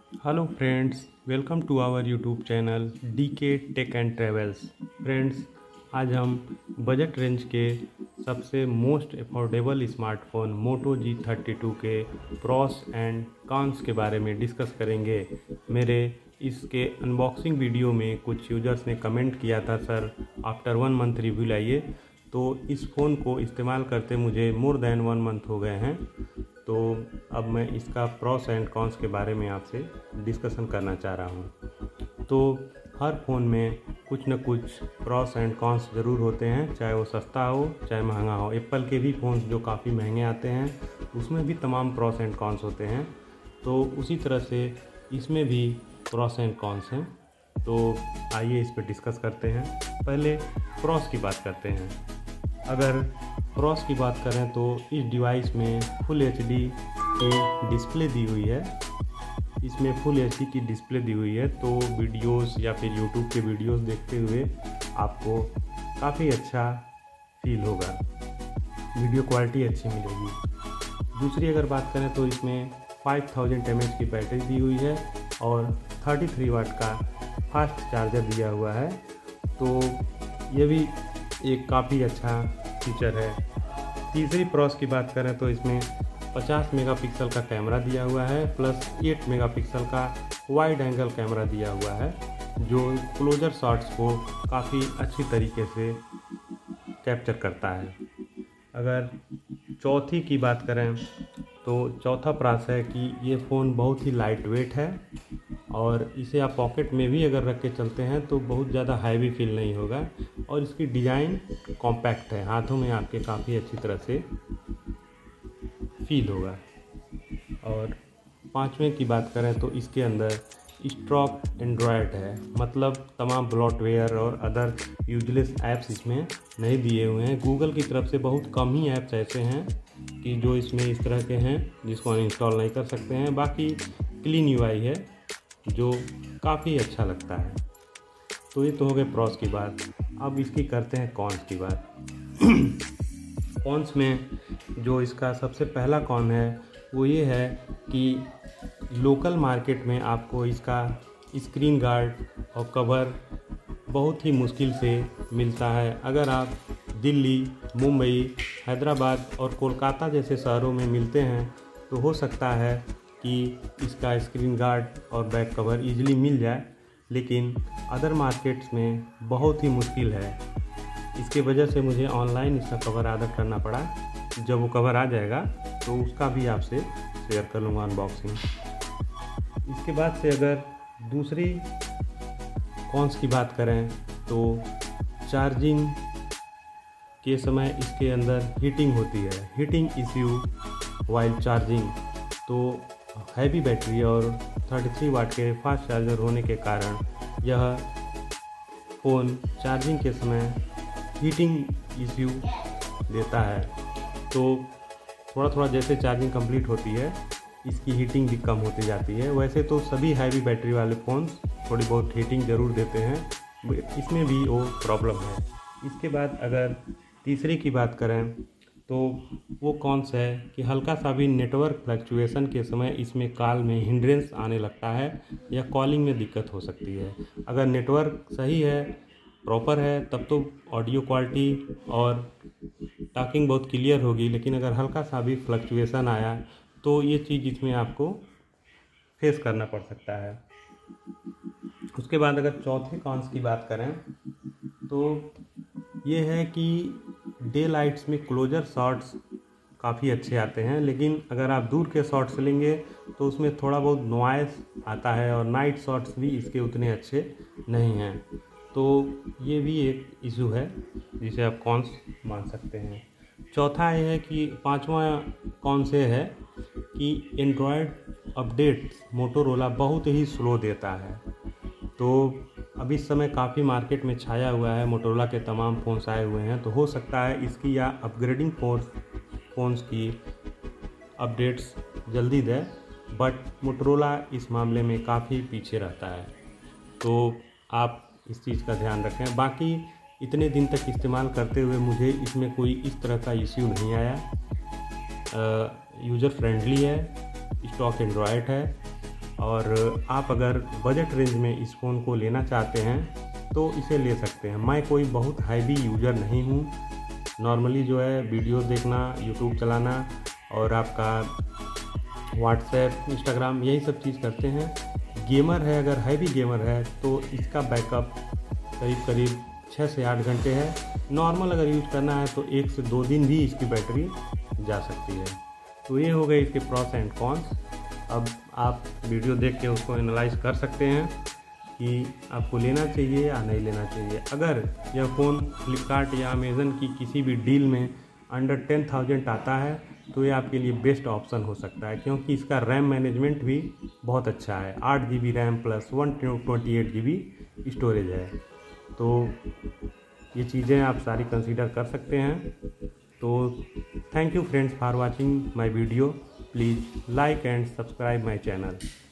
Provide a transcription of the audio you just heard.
Hello friends, welcome to our YouTube channel DK tech and travels. Friends, आज हम budget range के सबसे most affordable smartphone मोटो G32 के pros and cons के बारे में डिस्कस करेंगे। मेरे इसके अनबॉक्सिंग वीडियो में कुछ यूजर्स ने कमेंट किया था, सर आफ्टर 1 मंथ रिव्यू लाइए। तो इस फ़ोन को इस्तेमाल करते मुझे मोर देन 1 मंथ हो गए हैं। तो अब मैं इसका प्रॉस एंड कॉन्स के बारे में आपसे डिस्कशन करना चाह रहा हूँ। तो हर फ़ोन में कुछ न कुछ प्रॉस एंड कॉन्स ज़रूर होते हैं, चाहे वो सस्ता हो चाहे महंगा हो। एप्पल के भी फ़ोन्स जो काफ़ी महंगे आते हैं उसमें भी तमाम प्रॉस एंड कॉन्स होते हैं। तो उसी तरह से इसमें भी प्रॉस एंड कॉन्स हैं। तो आइए इस पर डिस्कस करते हैं। पहले प्रॉस की बात करते हैं। अगर प्रॉस की बात करें तो इस डिवाइस में फुल एचडी की डिस्प्ले दी हुई है। इसमें फुल एचडी की डिस्प्ले दी हुई है, तो वीडियोस या फिर यूट्यूब के वीडियोस देखते हुए आपको काफ़ी अच्छा फील होगा, वीडियो क्वालिटी अच्छी मिलेगी। दूसरी अगर बात करें तो इसमें 5000 mAh की बैटरी दी हुई है और 33 वाट का फास्ट चार्जर दिया हुआ है। तो ये भी एक काफ़ी अच्छा फीचर है। तीसरी प्रॉस की बात करें तो इसमें 50 मेगापिक्सल का कैमरा दिया हुआ है प्लस 8 मेगापिक्सल का वाइड एंगल कैमरा दिया हुआ है, जो क्लोजर शॉट्स को काफ़ी अच्छी तरीके से कैप्चर करता है। अगर चौथी की बात करें तो चौथा प्रॉस है कि ये फ़ोन बहुत ही लाइट वेट है और इसे आप पॉकेट में भी अगर रख के चलते हैं तो बहुत ज़्यादा हैवी फील नहीं होगा। और इसकी डिज़ाइन कॉम्पैक्ट है, हाथों में आपके काफ़ी अच्छी तरह से फील होगा। और पांचवें की बात करें तो इसके अंदर स्टॉक एंड्रॉयड है, मतलब तमाम ब्लॉटवेयर और अदर यूजलेस ऐप्स इसमें नहीं दिए हुए हैं। गूगल की तरफ से बहुत कम ही ऐप्स ऐसे हैं कि जो इसमें इस तरह के हैं जिसको अनइंस्टॉल नहीं कर सकते हैं। बाकी क्लीन यूआई है जो काफ़ी अच्छा लगता है। तो ये तो हो गए प्रॉस की बात। अब इसकी करते हैं कॉन्स की बात। कॉन्स में जो इसका सबसे पहला कॉन है वो ये है कि लोकल मार्केट में आपको इसका स्क्रीन गार्ड और कवर बहुत ही मुश्किल से मिलता है। अगर आप दिल्ली, मुंबई, हैदराबाद और कोलकाता जैसे शहरों में मिलते हैं तो हो सकता है कि इसका स्क्रीन गार्ड और बैक कवर इजीली मिल जाए, लेकिन अदर मार्केट्स में बहुत ही मुश्किल है। इसके वजह से मुझे ऑनलाइन इसका कवर ऑर्डर करना पड़ा। जब वो कवर आ जाएगा तो उसका भी आपसे शेयर कर लूँगा अनबॉक्सिंग। इसके बाद से अगर दूसरी कॉन्स की बात करें तो चार्जिंग के समय इसके अंदर हीटिंग होती है, हीटिंग इश्यू वाइल चार्जिंग। तो हैवी बैटरी और 33 वाट के फास्ट चार्जर होने के कारण यह फ़ोन चार्जिंग के समय हीटिंग इश्यू देता है। तो थोड़ा थोड़ा जैसे चार्जिंग कंप्लीट होती है इसकी हीटिंग भी कम होती जाती है। वैसे तो सभी हैवी बैटरी वाले फ़ोन्स थोड़ी बहुत हीटिंग ज़रूर देते हैं, इसमें भी वो प्रॉब्लम है। इसके बाद अगर तीसरी की बात करें तो वो कॉन्स है कि हल्का सा भी नेटवर्क फ्लक्चुएशन के समय इसमें कॉल में हिंड्रेंस आने लगता है या कॉलिंग में दिक्कत हो सकती है। अगर नेटवर्क सही है, प्रॉपर है, तब तो ऑडियो क्वालिटी और टॉकिंग बहुत क्लियर होगी, लेकिन अगर हल्का सा भी फ्लक्चुएशन आया तो ये चीज़ इसमें आपको फेस करना पड़ सकता है। उसके बाद अगर चौथे कॉन्स की बात करें तो ये है कि डे लाइट्स में क्लोजर शॉट्स काफ़ी अच्छे आते हैं, लेकिन अगर आप दूर के शॉट्स लेंगे तो उसमें थोड़ा बहुत नॉइस आता है और नाइट शॉट्स भी इसके उतने अच्छे नहीं हैं। तो ये भी एक इशू है जिसे आप कॉन्स मान सकते हैं। चौथा ये है कि पांचवा कॉन्स ये है कि एंड्रॉयड अपडेट्स मोटोरोला बहुत ही स्लो देता है। तो अब इस समय काफ़ी मार्केट में छाया हुआ है, मोटोरोला के तमाम फ़ोन्स आए हुए हैं, तो हो सकता है इसकी या अपग्रेडिंग फ़ोन्स की अपडेट्स जल्दी दे, बट मोटोरोला इस मामले में काफ़ी पीछे रहता है। तो आप इस चीज़ का ध्यान रखें। बाकी इतने दिन तक इस्तेमाल करते हुए मुझे इसमें कोई इस तरह का इश्यू नहीं आया। यूज़र फ्रेंडली है, स्टॉक एंड्रॉयड है और आप अगर बजट रेंज में इस फ़ोन को लेना चाहते हैं तो इसे ले सकते हैं। मैं कोई बहुत हैवी यूज़र नहीं हूँ, नॉर्मली जो है वीडियो देखना, यूट्यूब चलाना और आपका व्हाट्सएप, इंस्टाग्राम यही सब चीज़ करते हैं। गेमर है, अगर हैवी गेमर है तो इसका बैकअप करीब 6 से 8 घंटे है। नॉर्मल अगर यूज़ करना है तो 1 से 2 दिन भी इसकी बैटरी जा सकती है। तो ये हो गए इसके प्रॉस एंड कॉन्स। अब आप वीडियो देख के उसको एनालाइज कर सकते हैं कि आपको लेना चाहिए या नहीं लेना चाहिए। अगर यह फ़ोन फ्लिपकार्ट या अमेज़न की किसी भी डील में अंडर 10,000 आता है तो ये आपके लिए बेस्ट ऑप्शन हो सकता है, क्योंकि इसका रैम मैनेजमेंट भी बहुत अच्छा है। 8 GB RAM plus 128 GB storage है। तो ये चीज़ें आप सारी कंसीडर कर सकते हैं। तो thank you friends for watching my video. Please like and subscribe my channel.